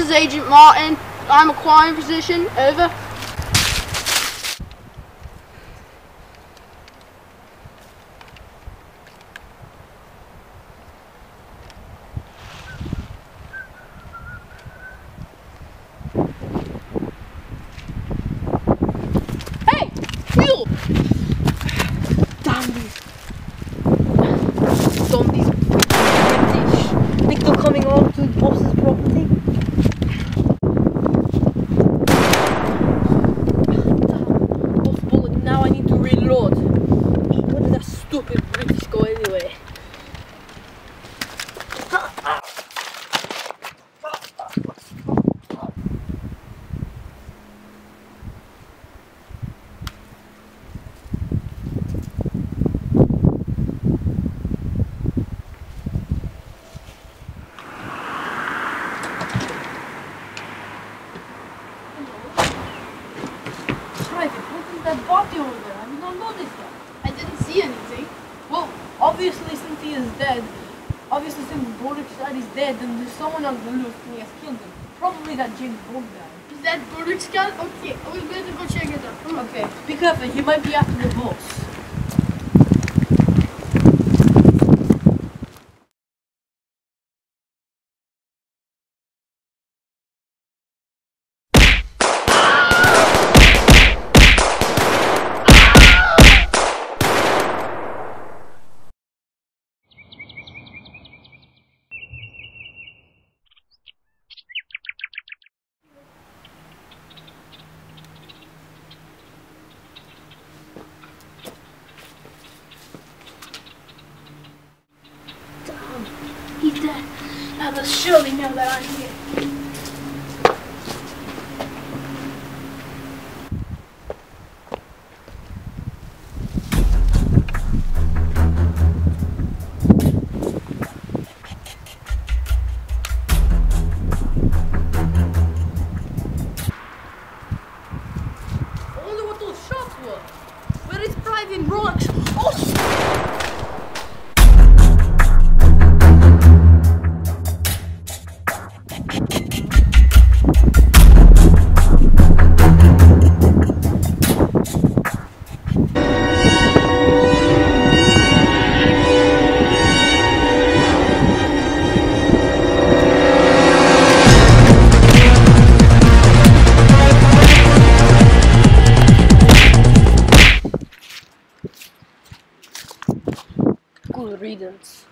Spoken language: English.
is Agent Martin. I'm acquiring position. Over. Hey! Wheel! Damn these zombies. British. Think they're coming on to the boss's property? Damn. Off bullet. Now I need to reload. Where did that stupid British go anyway? That body over there, have you not noticed that? I didn't see anything. Well, obviously Cynthia is dead. Obviously since Borukstad is dead, then there's someone on the loose and he has killed him. Probably that James Bond guy. Is that Borukstad? Okay, I will better go check it out. Come on. Okay, be careful, he might be after the boss. He's dead. Now they'll surely know that I'm here. I wonder what those shots were. Where is Private Rolex? Oh! Good riddance.